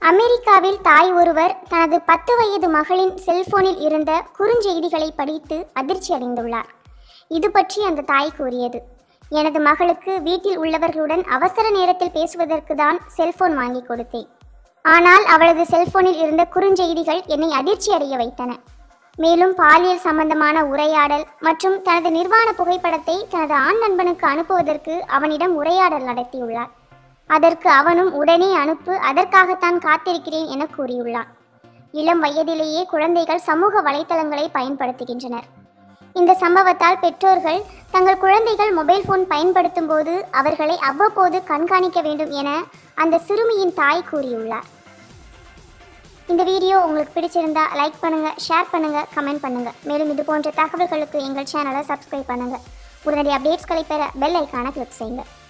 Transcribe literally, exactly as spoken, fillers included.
அமெரிக்காவில் தாய் ஒருவர் தனது பத்து வயது மகளின் செல்போனில் இருந்த குறுஞ்செய்திகளை படித்து அதிர்ச்சி அடைந்துள்ளார். இது பற்றி அந்த தாய் கூறியது: எனது மகளுக்கு வீட்டில் உள்ளவர்களுடன் அவசர நேரத்தில் பேசுவதற்கு தான் செல்போன் வாங்கி கொடுத்தேன். ஆனால் அவளது செல்போனில் இருந்த குறுஞ்செய்திகள் என்னை அதிர்ச்சி அடைய வைத்தன. மேலும் பாலியல் சம்பந்தமான உரையாடல் மற்றும் தனது நிர்வாண புகைப்படத்தை தனது ஆண் நண்பனுக்கு அனுப்புவதற்கு அவனிடம் உரையாடல் நடத்தியுள்ளார். அதற்கு அவனும் உடனே அனுப்பு, அதற்காகத்தான் காத்திருக்கிறேன் என கூறியுள்ளான். இளம் வயதிலேயே குழந்தைகள் சமூக வலைத்தளங்களை பயன்படுத்துகின்றனர். இந்த சம்பவத்தால் பெற்றோர்கள் தங்கள் குழந்தைகள் மொபைல் போன் பயன்படுத்தும் போது அவர்களை அவ்வப்போது கண்காணிக்க வேண்டும் என அந்த சிறுமியின் தாய் கூறியுள்ளார். இந்த வீடியோ உங்களுக்கு பிடிச்சிருந்தா லைக் பண்ணுங்க, ஷேர் பண்ணுங்க, கமெண்ட் பண்ணுங்க. மேலும் இது போன்ற தகவல்களுக்கு எங்கள் சேனலை சப்ஸ்கிரைப் பண்ணுங்க. உடனடி அப்டேட்ஸ்களை பெற பெல் ஐக்கானை கிளிக் செய்யுங்க.